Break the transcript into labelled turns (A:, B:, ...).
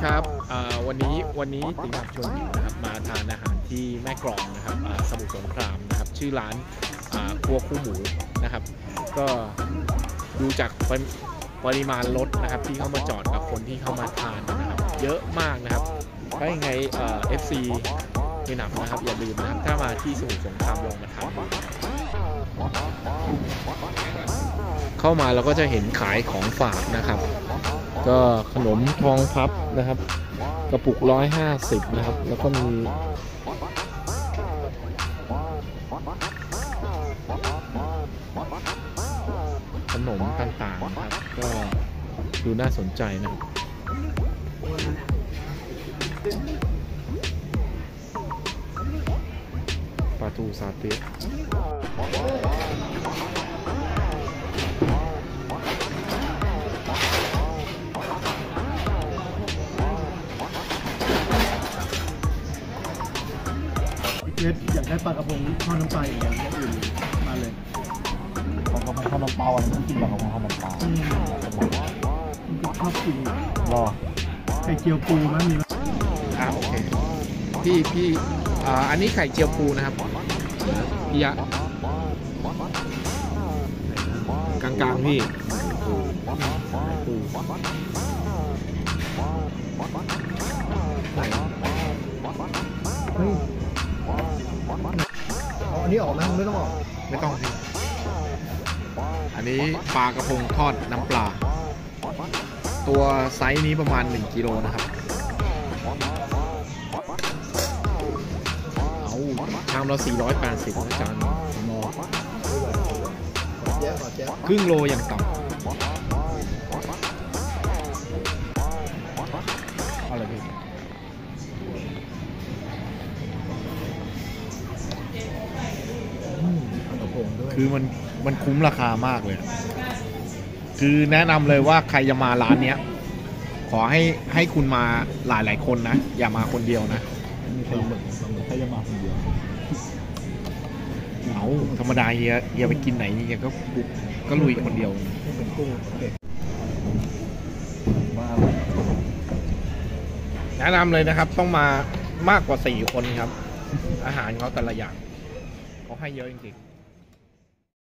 A: ครับวันนี้ติ่งขับชวนนะครับมาทานอาหารที่แม่กลองนะครับสมุทรสงครามนะครับชื่อร้านครัวคู่หมูนะครับก็ดูจากปริมาณรถนะครับที่เข้ามาจอดกับคนที่เข้ามาทานนะครับเยอะมากนะครับถ้ายังไงFC เฮนับนะครับอย่าลืมนะครับถ้ามาที่สมุทรสงครามลองมาทานเข้ามาเราก็จะเห็นขายของฝากนะครับก็ขนมทองพับนะครับกระปุก150นะครับแล้วก็มีขนมต่างๆนะครับก็ดูน่าสนใจนะปลาทูซาเต้
B: อยากได้ปลากระพงทอดน้ำปลาอย่างอื่นมาเลย
C: ปลากระพงทอดน้ำปลาอะไรต้องกินปลากระพงทอดน้ำปลา
B: ชอบกิน
C: รอ
B: ไข่เจียวปูมั้ยมี
A: โอเคพี่อันนี้ไข่เจียวปูนะครับพี่ยะกลางๆพี่
B: อันนี้ออกนะไม่ต้องออก
A: ไม่ต้องพี่อันนี้ปลากระพงทอดน้ำปลาตัวไซส์นี้ประมาณ1กิโลนะครับชามเรา480นะจานมอครึ่งโลอย่างต่ำอะไรพี่คือมันคุ้มราคามากเลยคือแนะนำเลยว่าใครจะมาร้านเนี้ยขอให้คุณมาหลายคนนะอย่ามาคนเดียวนะ
C: ใครจะมาคนเดียว
A: เอาธรรมดาเฮียไปกินไหนเฮียก็ลุยคนเดียว
C: เป็นกุ้ง
A: แนะนำเลยนะครับต้องมามากกว่า4คนครับอาหารเขาแต่ละอย่างเขาให้เยอะจริงๆ